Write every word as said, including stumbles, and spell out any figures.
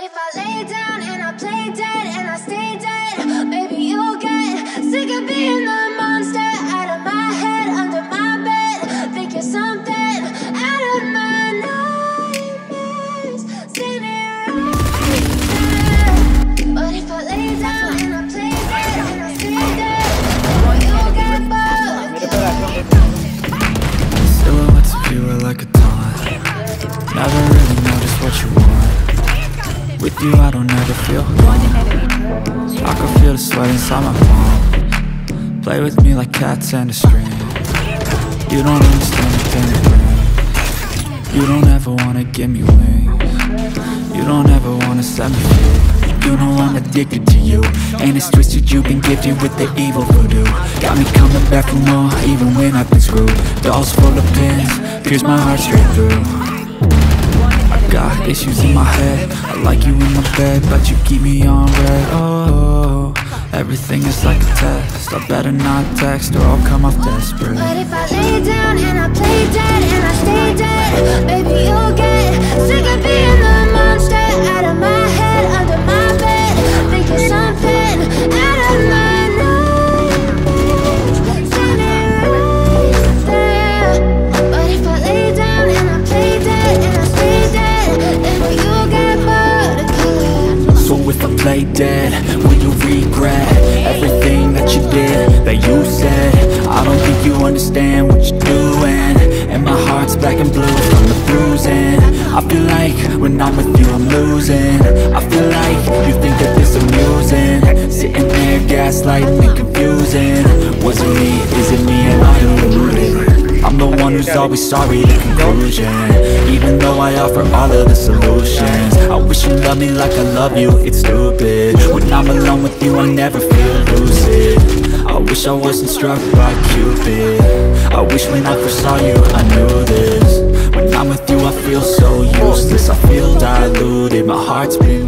if I lay down and I play dead and I stay dead, maybe you'll get sick of being the monster out of my head, under my bed. Think you're something out of my nightmares, standing right there. But if I lay down and I play dead and I stay dead, you'll get bored. Silhouettes of you are like a taunt. Never really know just what you want. With you I don't ever feel alone. I can feel the sweat inside my palm. Play with me like cats and a string. You don't understand the pain it brings. You don't ever wanna give me wings. You don't ever wanna set me free. You know I'm addicted to you, and it's twisted, you've been gifted with the evil voodoo. Got me coming back for more, even when I've been screwed. Dolls full of pins, pierce my heart straight through. Got issues in my head, I like you in my bed, but you keep me on red. Oh, everything is like a test, I better not text or I'll come off desperate. But if I lay down and I play dead and I stay dead, maybe you'll get sick of being the monster out of my head, under my bed. Think you're something out of my nightmares, standing right there. But if I lay down and I play dead and I stay dead, then you'll get bored. So if I play dead, will you regret everything that you did, that you said? I don't think you understand what you're doing, and my heart's black and blue from the bruising. I feel like when I'm with you I'm losing. I feel like you think that this amusing, sitting there gaslighting and confusing. Was it me, is it me, am I deluded? I'm the one who's always sorry, the conclusion. Even though I offer all of the solutions, I wish you loved me like I love you, it's stupid. When I'm alone with you I never feel lucid. I wish I wasn't struck by Cupid. I wish when I first saw you I knew this. When I'm with you I feel so useless, I feel diluted. My heart's been